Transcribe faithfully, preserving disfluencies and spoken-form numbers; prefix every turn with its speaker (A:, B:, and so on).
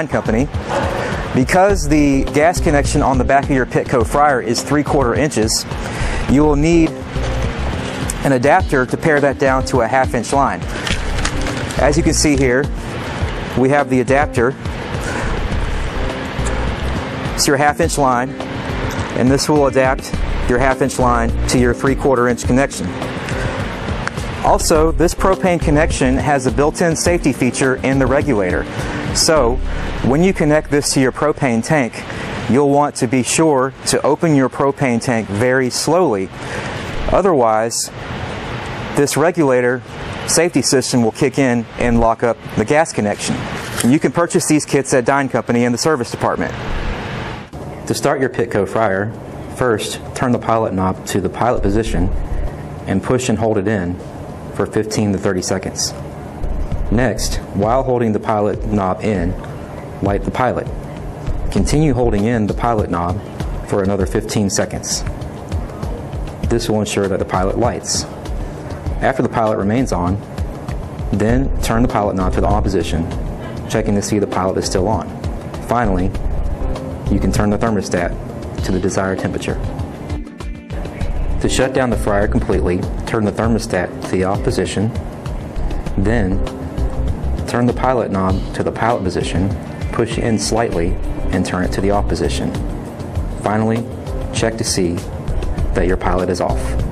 A: company. Because the gas connection on the back of your Pitco fryer is three quarter inches, you will need an adapter to pare that down to a half inch line. As you can see here, we have the adapter. It's your half inch line, and this will adapt your half inch line to your three quarter inch connection. Also, this propane connection has a built-in safety feature in the regulator. So, when you connect this to your propane tank, you'll want to be sure to open your propane tank very slowly. Otherwise, this regulator safety system will kick in and lock up the gas connection. You can purchase these kits at Dine Company in the service department. To start your Pitco fryer, first turn the pilot knob to the pilot position and push and hold it in for fifteen to thirty seconds. Next, while holding the pilot knob in, light the pilot. Continue holding in the pilot knob for another fifteen seconds. This will ensure that the pilot lights. After the pilot remains on, then turn the pilot knob to the on position, checking to see the pilot is still on. Finally, you can turn the thermostat to the desired temperature. To shut down the fryer completely, turn the thermostat to the off position, then turn the pilot knob to the pilot position, push in slightly, and turn it to the off position. Finally, check to see that your pilot is off.